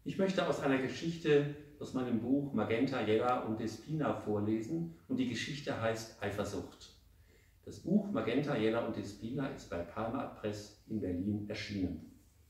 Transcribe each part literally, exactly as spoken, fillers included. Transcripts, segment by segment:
Ich möchte aus einer Geschichte aus meinem Buch Magenta, Jella und Despina vorlesen und die Geschichte heißt Eifersucht. Das Buch Magenta, Jella und Despina ist bei Palma Press in Berlin erschienen.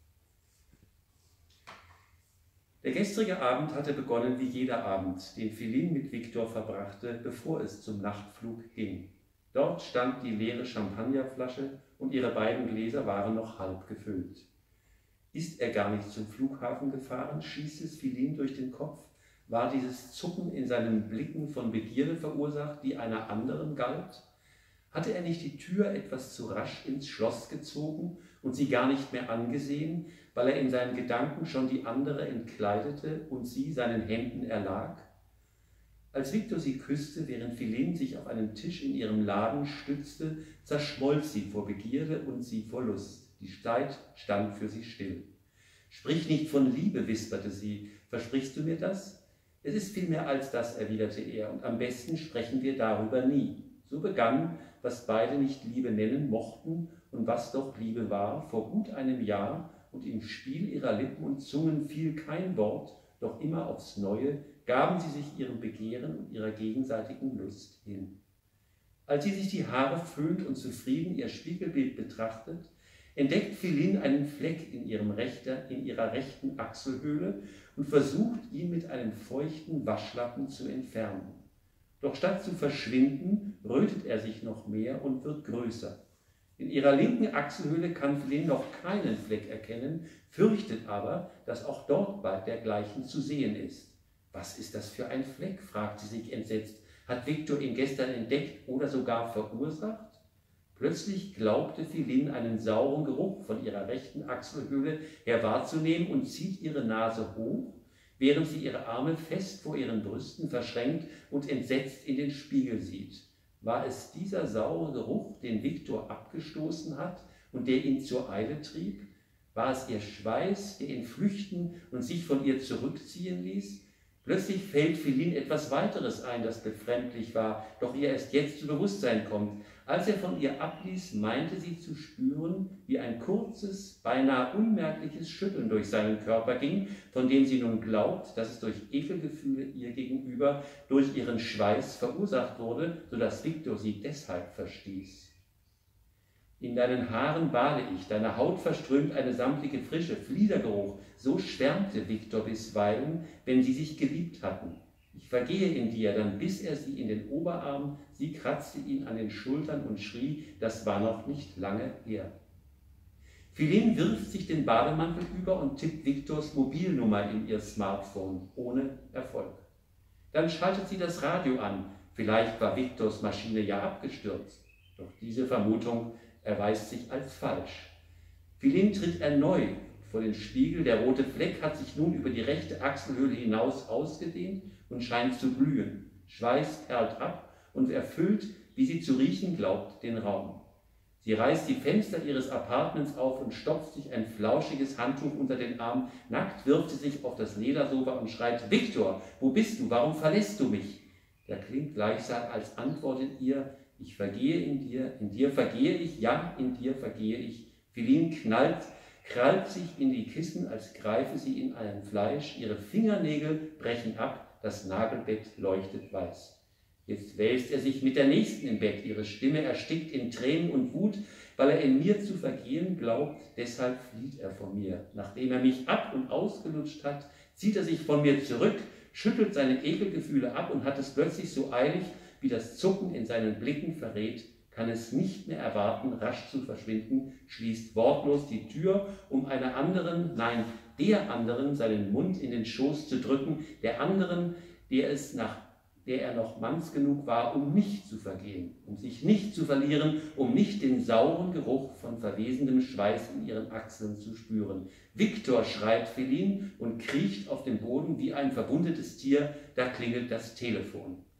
Der gestrige Abend hatte begonnen wie jeder Abend, den Philine mit Viktor verbrachte, bevor es zum Nachtflug ging. Dort stand die leere Champagnerflasche und ihre beiden Gläser waren noch halb gefüllt. Ist er gar nicht zum Flughafen gefahren, schießt es Philine durch den Kopf? War dieses Zucken in seinen Blicken von Begierde verursacht, die einer anderen galt? Hatte er nicht die Tür etwas zu rasch ins Schloss gezogen und sie gar nicht mehr angesehen, weil er in seinen Gedanken schon die andere entkleidete und sie seinen Händen erlag? Als Viktor sie küsste, während Philine sich auf einen Tisch in ihrem Laden stützte, zerschmolz sie vor Begierde und sie vor Lust. Die Zeit stand für sie still. »Sprich nicht von Liebe«, wisperte sie. »Versprichst du mir das?« »Es ist viel mehr als das«, erwiderte er, »und am besten sprechen wir darüber nie.« So begann, was beide nicht Liebe nennen mochten und was doch Liebe war, vor gut einem Jahr, und im Spiel ihrer Lippen und Zungen fiel kein Wort, doch immer aufs Neue gaben sie sich ihrem Begehren und ihrer gegenseitigen Lust hin. Als sie sich die Haare föhnt und zufrieden ihr Spiegelbild betrachtet, entdeckt Philine einen Fleck in, ihrem rechter, in ihrer rechten Achselhöhle und versucht, ihn mit einem feuchten Waschlappen zu entfernen. Doch statt zu verschwinden, rötet er sich noch mehr und wird größer. In ihrer linken Achselhöhle kann Philine noch keinen Fleck erkennen, fürchtet aber, dass auch dort bald dergleichen zu sehen ist. »Was ist das für ein Fleck?«, fragt sie sich entsetzt. »Hat Viktor ihn gestern entdeckt oder sogar verursacht?« Plötzlich glaubte Philine einen sauren Geruch von ihrer rechten Achselhöhle her wahrzunehmen und zieht ihre Nase hoch, während sie ihre Arme fest vor ihren Brüsten verschränkt und entsetzt in den Spiegel sieht. War es dieser saure Geruch, den Viktor abgestoßen hat und der ihn zur Eile trieb? War es ihr Schweiß, der ihn flüchten und sich von ihr zurückziehen ließ? Plötzlich fällt Philine etwas weiteres ein, das befremdlich war, doch ihr erst jetzt zu Bewusstsein kommt. Als er von ihr abließ, meinte sie zu spüren, wie ein kurzes, beinahe unmerkliches Schütteln durch seinen Körper ging, von dem sie nun glaubt, dass es durch Ekelgefühle ihr gegenüber durch ihren Schweiß verursacht wurde, sodass Viktor sie deshalb verstieß. »In deinen Haaren bade ich, deine Haut verströmt eine samtlige Frische, Fliedergeruch«, so schwärmte Viktor bisweilen, wenn sie sich geliebt hatten. »Ich vergehe in dir«, dann biss er sie in den Oberarm, sie kratzte ihn an den Schultern und schrie, das war noch nicht lange her. Philine wirft sich den Bademantel über und tippt Viktors Mobilnummer in ihr Smartphone, ohne Erfolg. Dann schaltet sie das Radio an, vielleicht war Viktors Maschine ja abgestürzt, doch diese Vermutung erweist sich als falsch. Philine tritt erneut vor den Spiegel, der rote Fleck hat sich nun über die rechte Achselhöhle hinaus ausgedehnt und scheint zu glühen. Schweiß perlt ab und erfüllt, wie sie zu riechen glaubt, den Raum. Sie reißt die Fenster ihres Appartements auf und stopft sich ein flauschiges Handtuch unter den Arm. Nackt wirft sie sich auf das Ledersofa und schreit, »Viktor, wo bist du? Warum verlässt du mich?« Da klingt gleichsam, als antwortet ihr, »Ich vergehe in dir, in dir vergehe ich, ja, in dir vergehe ich.« Philine knallt, krallt sich in die Kissen, als greife sie in ein Fleisch. Ihre Fingernägel brechen ab, das Nagelbett leuchtet weiß. Jetzt wälzt er sich mit der Nächsten im Bett. Ihre Stimme erstickt in Tränen und Wut, weil er in mir zu vergehen glaubt. Deshalb flieht er von mir. Nachdem er mich ab- und ausgelutscht hat, zieht er sich von mir zurück, schüttelt seine Ekelgefühle ab und hat es plötzlich so eilig, wie das Zucken in seinen Blicken verrät, kann es nicht mehr erwarten, rasch zu verschwinden, schließt wortlos die Tür, um einer anderen, nein, der anderen, seinen Mund in den Schoß zu drücken, der anderen, der es nach, der er noch manns genug war, um nicht zu vergehen, um sich nicht zu verlieren, um nicht den sauren Geruch von verwesendem Schweiß in ihren Achseln zu spüren. »Viktor«, schreit Philine und kriecht auf dem Boden wie ein verwundetes Tier, da klingelt das Telefon.